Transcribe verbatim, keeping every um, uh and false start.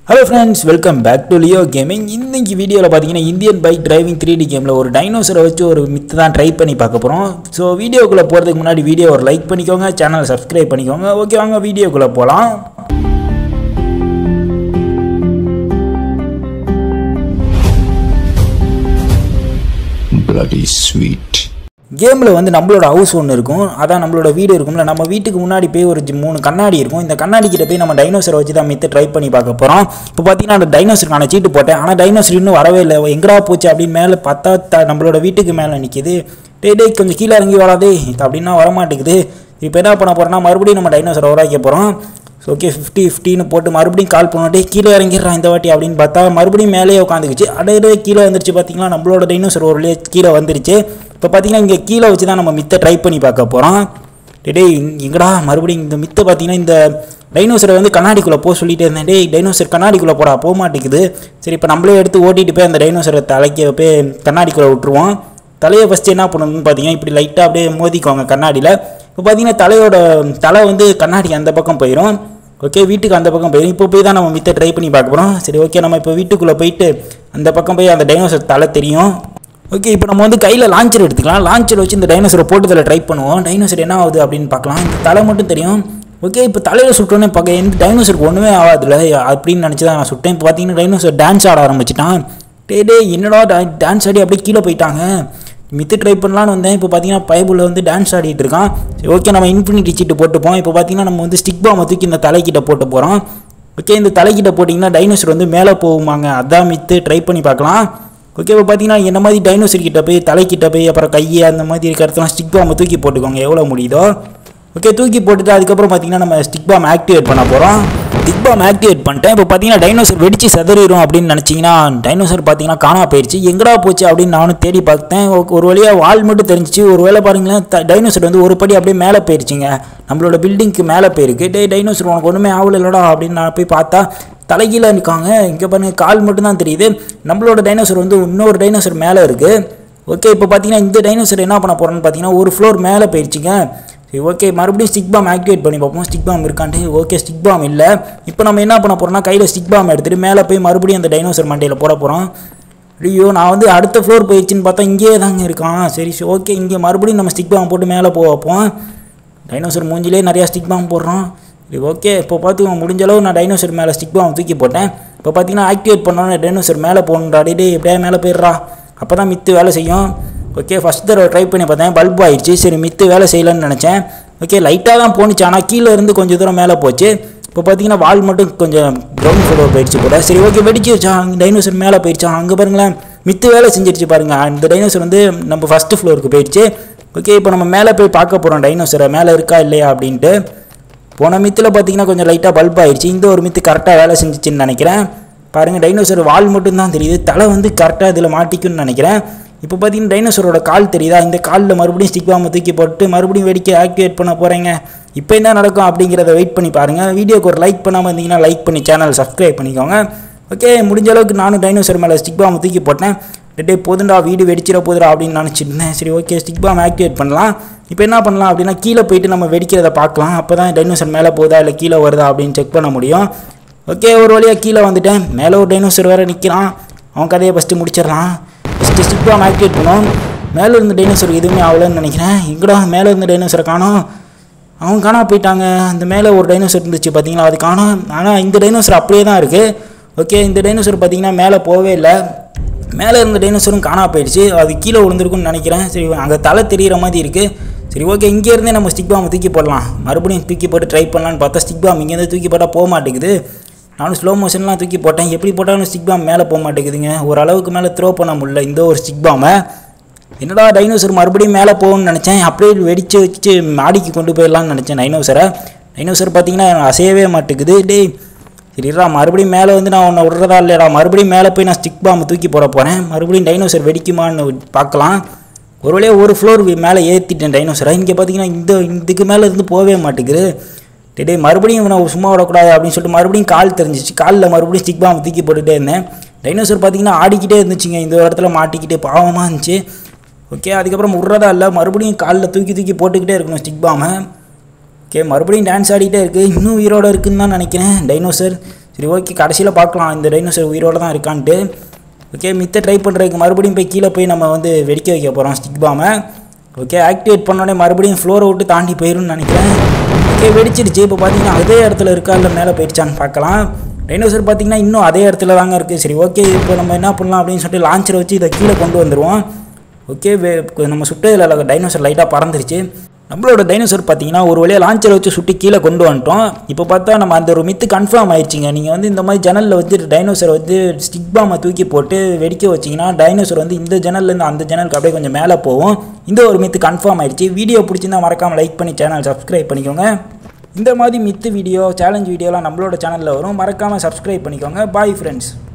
Hello friends, welcome back to Leo Gaming. இன்னைக்கு வீடியோல பாத்தீங்கன்னா Indian bike driving three D கேம்ல ஒரு டைனோசரை வச்சு ஒரு மித்து தான் ட்ரை பண்ணி பார்க்க போறோம். சோ வீடியோக்குள்ள போறதுக்கு முன்னாடி வீடியோ ஒரு லைக் பண்ணிக்கோங்க, சேனலை சப்ஸ்கிரைப் பண்ணிக்கோங்க. ஓகே வாங்க வீடியோக்குள்ள போலாம். Bloody sweet. கேமில் வந்து நம்மளோட ஹவுஸ் ஒன்று இருக்கும், அதான் நம்மளோட வீடு இருக்கும்ல. நம்ம வீட்டுக்கு முன்னாடி போய் ஒரு மூணு கண்ணாடி இருக்கும். இந்த கண்ணாடி கிட்ட போய் நம்ம டைனோசரை வச்சு தான் மித்து ட்ரை பண்ணி பார்க்க போகிறோம். இப்போ பார்த்தீங்கன்னா அந்த டைனோசருக்கான சீட்டு போட்டேன், ஆனால் டைனோசர் இன்னும் வரவே இல்லை. எங்கடா போச்சு அப்படின்னு மேலே பார்த்தா நம்மளோட வீட்டுக்கு மேலே நிற்கிது. டே டே கொஞ்சம் கீழே இறங்கி வராதே அப்படின்னா வரமாட்டேங்குது. இப்போ என்ன பண்ண போகிறோன்னா மறுபடியும் நம்ம டைனோசரை உருவாக்க போகிறோம். ஓகே ஃபிஃப்டி ஃபிஃப்டின்னு போட்டு மறுபடியும் கால் பண்ணிட்டே கீழே இறங்கிடுறான் இந்த வாட்டி அப்படின்னு பார்த்தா மறுபடியும் மேலேயே உட்காந்துக்குச்சு. அடையே கீழே வந்துருச்சு. பார்த்தீங்கன்னா நம்மளோட டைனோசர் ஒரு வழியே கீழே வந்துருச்சு. இப்போ பார்த்தீங்கன்னா இங்கே கீழே வச்சு தான் நம்ம மித்தை ட்ரை பண்ணி பார்க்க போகிறோம். டே எங்கடா மறுபடியும் இந்த மித்தை பார்த்தீங்கன்னா இந்த டைனோசரை வந்து கண்ணாடிக்குள்ளே போக சொல்லிட்டு இருந்தேன். டே டைனோசர் கண்ணாடிக்குள்ளே போடா, போக மாட்டேங்குது. சரி இப்போ நம்மளே எடுத்து ஓட்டிகிட்டு போய் அந்த டைனோசரை தலைக்க போய் கண்ணாடிக்குள்ளே விட்டுருவோம். தலையை ஃபஸ்ட்டு என்ன பண்ணணும்னு பார்த்தீங்கன்னா இப்படி லைட்டாக அப்படியே மோதிக்குவாங்க கண்ணாடியில். இப்போ பார்த்தீங்கன்னா தலையோட தலை வந்து கண்ணாடி அந்த பக்கம் போயிடும். ஓகே வீட்டுக்கு அந்த பக்கம் போயிடும். இப்போ போய் தான் நம்ம மித்தை ட்ரை பண்ணி பார்க்க போகிறோம். சரி ஓகே நம்ம இப்போ வீட்டுக்குள்ளே போயிட்டு அந்த பக்கம் போய் அந்த டைனோசர் தலை தெரியும். ஓகே இப்போ நம்ம வந்து கையில் லான்ச்சர் எடுத்துக்கலாம். லான்ச்சர் வச்சு இந்த டைனோசரை போட்டு தலை ட்ரை பண்ணுவோம். டைனோசர் என்ன ஆகுது அப்படின்னு பார்க்கலாம். இந்த தலை மட்டும் தெரியும். ஓகே இப்போ தலையில் சுட்டோன்னே பார்க்க எந்த டைனோசருக்கு ஒன்றுமே ஆகாதுல்ல அப்படின்னு நினச்சி தான் நான் சுட்டேன். இப்போ பார்த்தீங்கன்னா டைனோசர் டான்ஸ் ஆட ஆரம்பிச்சிட்டான். டே டே என்னடா டான்ஸ் ஆடி அப்படியே கீழே போயிட்டாங்க. மித்து ட்ரை பண்ணலான்னு வந்தேன். இப்போ பார்த்தீங்கன்னா பைபிளில் வந்து டான்ஸ் ஆடிட்டு இருக்கான். சரி ஓகே நம்ம இன்ஃபினிட்டி சீட்டு போட்டுப்போம். இப்போ பார்த்தீங்கன்னா நம்ம வந்து ஸ்டிக் பாம்பை தூக்கி இந்த தலைக்கிட்ட போட்டு போகிறோம். ஓகே இந்த தலைக்கிட்ட போட்டிங்கன்னா டைனோசர் வந்து மேலே போகுமாங்க, அதான் மித்து ட்ரை பண்ணி பார்க்கலாம். ஓகே இப்போ பார்த்தீங்கன்னா என்ன மாதிரி டைனோசர் கிட்ட போய் தலைக்கிட்ட போய் அப்புறம் கையை அந்த மாதிரி இருக்க இடத்துல ஸ்டிக் பாம்பை தூக்கி போட்டுக்கோங்க எவ்வளோ முடியுதோ. ஓகே தூக்கி போட்டுட்டு அதுக்கப்புறம் பார்த்தீங்கன்னா நம்ம ஸ்டிக் பாம் ஆக்டிவேட் பண்ண போகிறோம். ஸ்டிக் பாம் ஆக்டிவேட் பண்ணிட்டேன். இப்போ பார்த்தீங்கன்னா டைனோசர் வெடிச்சு சதறிடும் அப்படின்னு நினச்சிங்கன்னா டைனோசர் பார்த்தீங்கன்னா காணா போயிடுச்சு. எங்கடா போச்சு அப்படின்னு நானும் தேடி பார்த்தேன். ஒரு வழியாக வால் மட்டும் தெரிஞ்சிச்சு. ஒரு வேளை பாருங்களேன் டைனோசர் வந்து ஒரு படி அப்படியே மேலே போயிடுச்சுங்க, நம்மளோட பில்டிங்க்கு மேலே போயிருக்கு. டே டைனோசர் உனக்கு ஒன்றுமே ஆகல இல்லடா அப்படின்னு நான் போய் பார்த்தா தலைகீழ நிற்காங்க. இங்கே பாருங்க கால் மட்டும்தான் தெரியுது. நம்மளோட டைனோசர் வந்து இன்னொரு டைனோசர் மேலே இருக்குது. ஓகே இப்போ பார்த்தீங்கன்னா இந்த டைனோசர் என்ன பண்ண போகிறோன்னு பார்த்தீங்கன்னா ஒரு ஃப்ளோர் மேலே போயிடுச்சுங்க. சரி ஓகே மறுபடியும் ஸ்டிக் பாம் ஆக்டிவேட் பண்ணி பார்ப்போம். ஸ்டிக் பாம் இருக்கான்ட்டு. ஓகே ஸ்டிக் பாம் இல்லை. இப்போ நம்ம என்ன பண்ண போகிறோம்னா கையில் ஸ்டிக் பாம் எடுத்துகிட்டு மேலே போய் மறுபடியும் அந்த டைனோசர் மண்டையில் போட போகிறோம். ஐயோ நான் வந்து அடுத்த ஃப்ளோர் போயிடுச்சுன்னு பார்த்தா இங்கேயே தாங்க இருக்கான். சரி ஓகே இங்கே மறுபடியும் நம்ம ஸ்டிக் பாம் போட்டு மேலே போக வைப்போம். டைனோசர் மூஞ்சிலே நிறையா ஸ்டிக் பாம் போடுறோம். சரி ஓகே இப்போ பார்த்துக்கோங்க முடிஞ்ச அளவு நான் டைனோசர் மேலே ஸ்டிக் பாம் தூக்கி போட்டேன். இப்போ பார்த்தீங்கன்னா ஆக்டிவேட் பண்ணோன்னே டைனோசர் மேலே போகணுன்றா. டே எப்படியா மேலே போயிடுறா, அப்போ தான் மித்து வேலை செய்யும். ஓகே ஃபஸ்ட் தடவை ட்ரை பண்ணி பார்த்தேன், பல்ப் ஆயிடுச்சு. சரி மித்து வேலை செய்யலன்னு நினச்சேன். ஓகே லைட்டாக தான் போணுச்சு, ஆனால் கீழே இருந்து கொஞ்சம் தூரம் மேலே போச்சு. இப்போ பார்த்தீங்கன்னா வால் மட்டும் கொஞ்சம் கிரவுண்ட் ஃப்ளோர் போயிடுச்சு கூட. சரி ஓகே வெடிச்சு வச்சா டைனோசர் மேலே போயிடுச்சா. அங்கே பாருங்களேன் மித்து வேலை செஞ்சிருச்சு பாருங்கள். அந்த டைனோசர் வந்து நம்ம ஃபஸ்ட்டு ஃப்ளோருக்கு போயிடுச்சு. ஓகே இப்போ நம்ம மேலே போய் பார்க்க போகிறோம் டைனோசரை மேலே இருக்கா இல்லையா அப்படின்ட்டு. போன மித்தில் பார்த்தீங்கன்னா கொஞ்சம் லைட்டாக பல்ப் ஆயிடுச்சு. இந்த ஒரு மித்து கரெக்டாக வேலை செஞ்சிச்சுன்னு நினைக்கிறேன். பாருங்கள் டைனோசர் வால் மட்டும்தான் தெரியுது, தலை வந்து கரெக்டாக இதில் மாட்டிக்குன்னு நினைக்கிறேன். இப்போ பார்த்தீங்கன்னா டைனோசரோட கால் தெரியுதா, இந்த காலில் மறுபடியும் ஸ்டிக் பாம்பை தூக்கி போட்டு மறுபடியும் வெடிக்க ஆக்டிவேட் பண்ண போகிறேங்க. இப்போ என்ன நடக்கும் அப்படிங்கிறத வெயிட் பண்ணி பாருங்கள். வீடியோக்கு ஒரு லைக் பண்ணாமல் இருந்தீங்கன்னா லைக் பண்ணி சேனல் சப்ஸ்கிரைப் பண்ணிக்கோங்க. ஓகே முடிஞ்ச அளவுக்கு நானும் டைனோசர் மேலே ஸ்டிக் பாம்பை தூக்கி போட்டேன். டே போதுண்டா வீடு வெடிச்சிட போதுடா அப்படின்னு நினச்சிருந்தேன். சரி ஓகே ஸ்டிக் பாம் ஆக்டிவேட் பண்ணலாம். இப்போ என்ன பண்ணலாம் அப்படின்னா கீழே போயிட்டு நம்ம வெடிக்கிறத பார்க்கலாம். அப்போ தான் டைனோசர் மேலே போகுதா இல்லை கீழே வருதா அப்படின்னு செக் பண்ண முடியும். ஓகே ஒரு வழியாக கீழே வந்துட்டேன். மேலே ஒரு டைனோசர் வேறு நிற்கிறான். அவன் கதையை ஃபஸ்ட்டு முடிச்சிடலாம். ஃபஸ்ட்டு ஸ்டிக் பாம் ஆக்டிவேட் பண்ணுவோம். மேலே இருந்த டைனோசர் எதுவுமே ஆகலன்னு நினைக்கிறேன். எங்கடா மேலே இருந்த டைனோசரை காணோம், அவங்க காணா போயிட்டாங்க. அந்த மேலே ஒரு டைனோசர் இருந்துச்சு பார்த்தீங்களா, அது காணோம். ஆனால் இந்த டைனோசர் அப்படியே தான் இருக்குது. ஓகே இந்த டைனோசர் பார்த்தீங்கன்னா மேலே போகவே இல்லை. மேலே இருந்த டைனோசரும் காணா போயிடுச்சு, அது கீழே விழுந்திருக்குன்னு நினைக்கிறேன். சரி அங்கே தலை தெரிகிற மாதிரி இருக்குது. சரி ஓகே இங்கேருந்தே நம்ம ஸ்டிக் பாம்பை தூக்கி போடலாம். மறுபடியும் தூக்கி போட்டு ட்ரை பண்ணலான்னு பார்த்தா ஸ்டிக் பாம் இங்கேருந்து தூக்கி போட்டால் போக மாட்டேங்குது. நானும் ஸ்லோ மோஷன்லாம் தூக்கி போட்டேன், எப்படி போட்டாலும் ஸ்டிக் பாம் மேலே போக மாட்டேங்குதுங்க. ஓரளவுக்கு மேலே த்ரோ பண்ண முடியல இந்த ஒரு ஸ்டிக் பாமை. என்னடா டைனோசர் மறுபடியும் மேலே போகணும்னு நினச்சேன். அப்படியே வெடித்து வச்சு மாடிக்கு கொண்டு போயிடலான்னு நினச்சேன் டைனோசரை. டைனோசர் பார்த்தீங்கன்னா அசையவே மாட்டேங்குது. டே சரிடா மறுபடியும் மேலே வந்து நான் உன்னை விட்றதா இல்லைடா, மறுபடியும் மேலே போய் நான் ஸ்டிக் பாம்பை தூக்கி போட போகிறேன். மறுபடியும் டைனோசர் வெடிக்குமான்னு பார்க்கலாம். ஒரு வழியாக ஒரு ஃப்ளோர் மேலே ஏற்றிட்டேன் டைனோசரை. இங்கே பார்த்தீங்கன்னா இந்த இதுக்கு மேலே இருந்து போகவே மாட்டேங்குது. டே மறுபடியும் நான் சும்மா விடக்கூடாது அப்படின்னு சொல்லிட்டு மறுபடியும் கால் தெரிஞ்சிச்சு. காலில் மறுபடியும் ஸ்டிக் பாம்பை தூக்கி போட்டுகிட்டே இருந்தேன். டைனோசர் பார்த்தீங்கன்னா ஆடிக்கிட்டே இருந்துச்சுங்க, இந்த இடத்துல மாட்டிக்கிட்டே பாவமாக இருந்துச்சு. ஓகே அதுக்கப்புறம் விட்றதா இல்லை, மறுபடியும் காலில் தூக்கி தூக்கி போட்டுக்கிட்டே இருக்கணும் ஸ்டிக் பாம்பை. ஓகே மறுபடியும் டான்ஸ் ஆடிட்டே இருக்குது. இன்னும் உயிரோடு இருக்குன்னு தான் நினைக்கிறேன் டைனோசர். சரி ஓகே, கடைசியில் பார்க்கலாம் இந்த டைனோசர் உயிரோடு தான் இருக்கான்ட்டு. ஓகே, மித்த ட்ரை பண்ணுறதுக்கு மறுபடியும் போய் கீழே போய் நம்ம வந்து வெடிக்க வைக்க போகிறோம் ஸ்டிக் பாமை. ஓகே, ஆக்டிவேட் பண்ணோடனே மறுபடியும் ஃப்ளோரை விட்டு தாண்டி போயிடும்னு நினைக்கிறேன். ஓகே, வெடிச்சிடுச்சு. இப்போ பார்த்தீங்கன்னா அதே இடத்துல இருக்கா இல்லை மேலே போயிடுச்சான்னு பார்க்கலாம். டைனோசர் பார்த்தீங்கன்னா இன்னும் அதே இடத்துல தாங்க இருக்குது. சரி ஓகே, இப்போ நம்ம என்ன பண்ணலாம் அப்படின்னு சொல்லிட்டு லான்ச்சரை வச்சு இதை கீழே கொண்டு வந்துடுவோம். ஓகே, நம்ம சுட்டதில் டைனோசர் லைட்டாக பறந்துருச்சு. நம்மளோட டைனோசர் பார்த்தீங்கன்னா ஒரு வழியாக லான்ச்சரை வச்சு சுட்டி கீழே கொண்டு வந்துட்டோம். இப்போ பார்த்தா நம்ம அந்த ஒரு மித்து கன்ஃபார்ம் ஆயிடுச்சிங்க. நீங்கள் வந்து இந்த மாதிரி ஜன்னலில் வந்து டைனோசரை வந்து ஸ்டிக் பாமை தூக்கி போட்டு வெடிக்க வச்சிங்கன்னா டைனோசர் வந்து இந்த ஜன்னல்லேருந்து அந்த ஜன்னலுக்கு அப்படியே கொஞ்சம் மேலே போகும். இந்த ஒரு மித்து கன்ஃபார்ம் ஆயிடுச்சு. வீடியோ பிடிச்சிருந்தா மறக்காமல் லைக் பண்ணி சேனல் சப்ஸ்கிரைப் பண்ணிக்கோங்க. இந்த மாதிரி மித்து வீடியோ சேலஞ்ச் வீடியோலாம் நம்மளோட சேனலில் வரும். மறக்காமல் சப்ஸ்கிரைப் பண்ணிக்கோங்க. Bye friends.